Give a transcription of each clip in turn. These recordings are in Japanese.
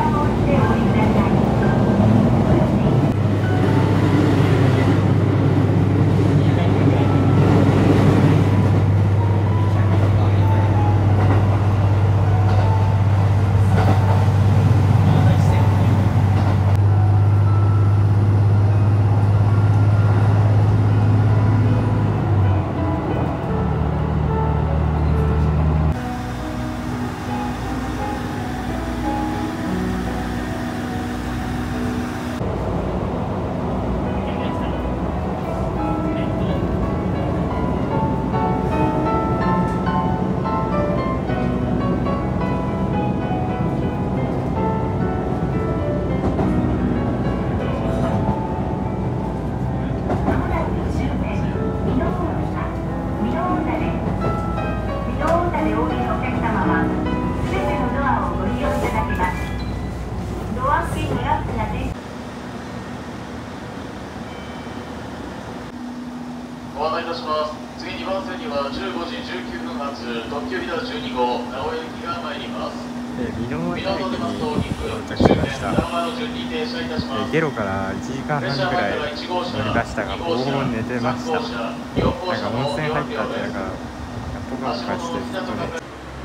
ご案内いたします。次2番線には15時19分発特急ひだ12号名古屋行きが参ります。 箕輪駅に到着しました。ゲロから1時間半ぐらい乗り出したが、ほぼほぼ寝てました。なんか温泉入ったってポカポカしてずっとね。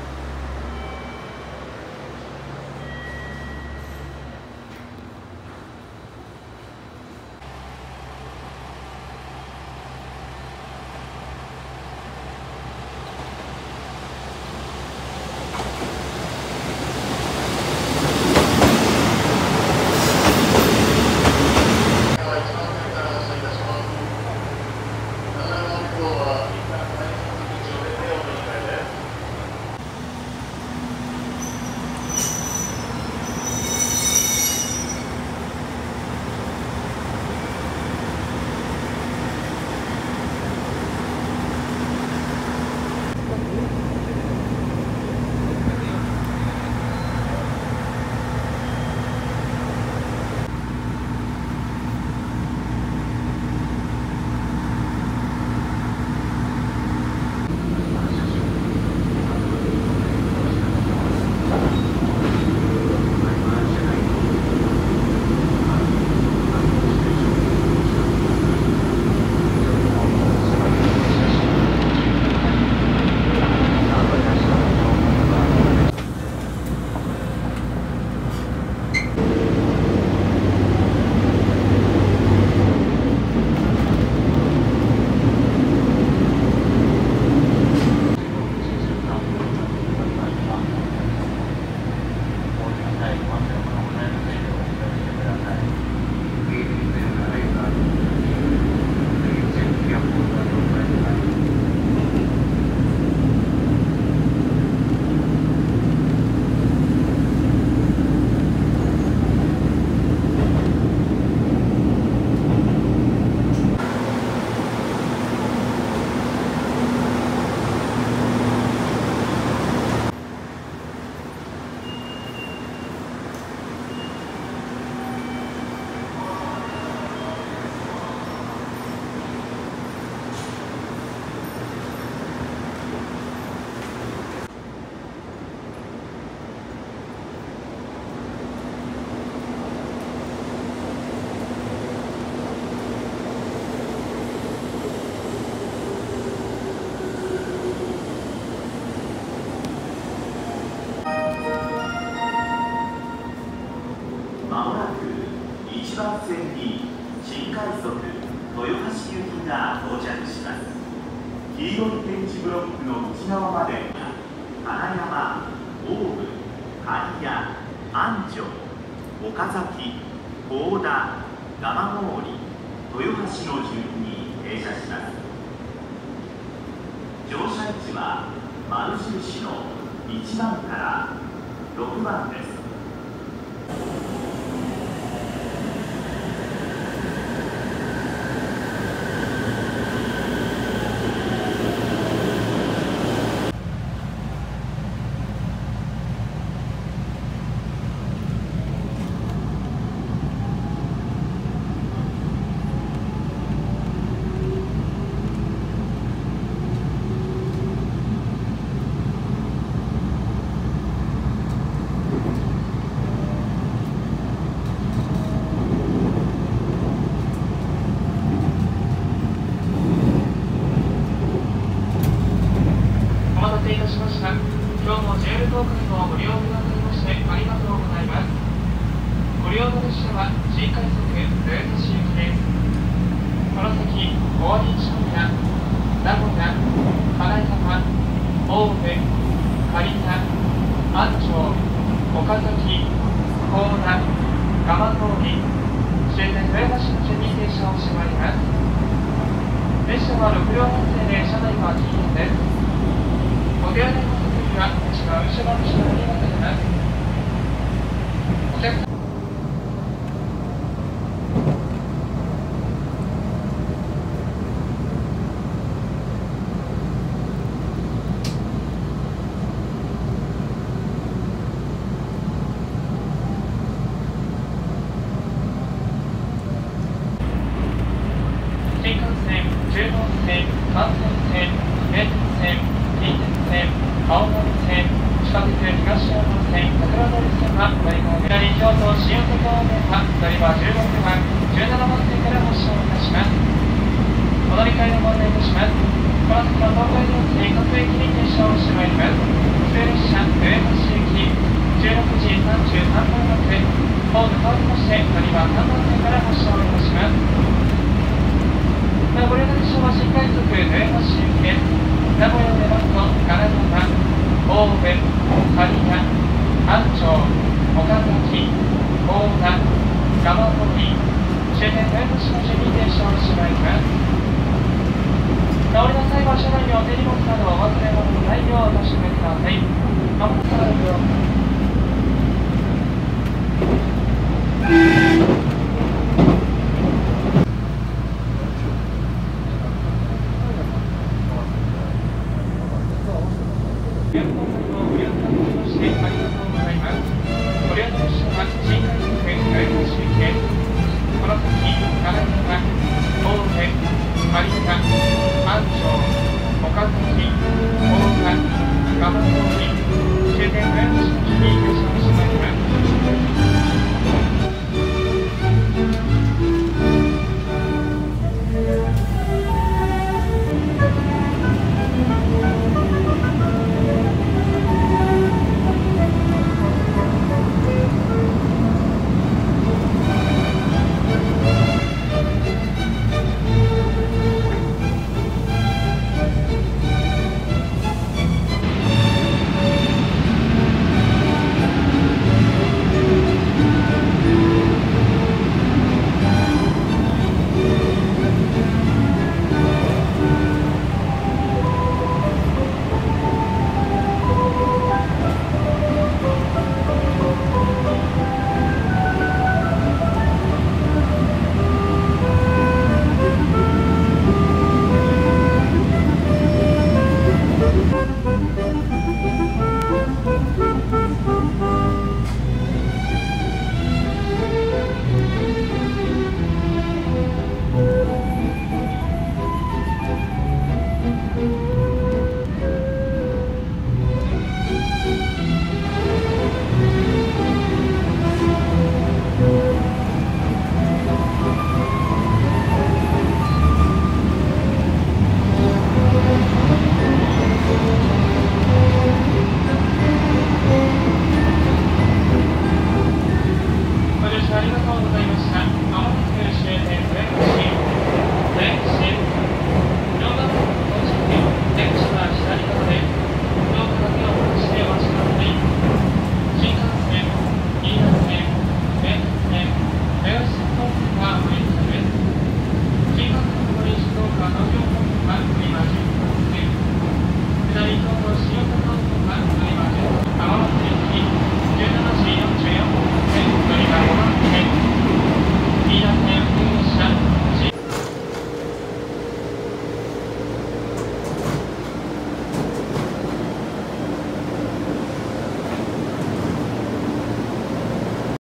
1番線に新快速豊橋行きが到着します。黄色い点字ブロックの内側まで金山、大府、刈谷、安城、岡崎、幸田、蒲郡、豊橋の順に停車します。乗車位置は丸印の1番から6番です。 利用の列車は新快速豊橋行きです。この先、尾張市宮、名古屋、金沢、大部、苅田、安城、岡崎、幸田、蒲郡、終点豊橋の順に停車をしてまいります。列車は6両編成で車内は禁煙です。お手洗いの設備は一番後ろの車内に分かれます。お客様新幹線、10号線、関西線、名鉄線、近鉄線、青森線、地下鉄東山線、桜通線は乗り換え左京都新大阪方面は乗り場16番、17番線から発車をいたします。お乗り換えのご案内いたします。この先の東海道線各駅に停車をしてまいります。普通列車豊橋行き16時33分発、ホーム変わりまして乗り場3番線から発車をいたします。ご利用の列車は新快速豊橋行きです。名古屋を出ますと金沢、大部、苅田、安城、岡崎、幸田、蒲郡、終点豊橋の順に停車をしてまいります。お降りの際は車内にお手荷物などお忘れ物のないようお確かめください。まもなく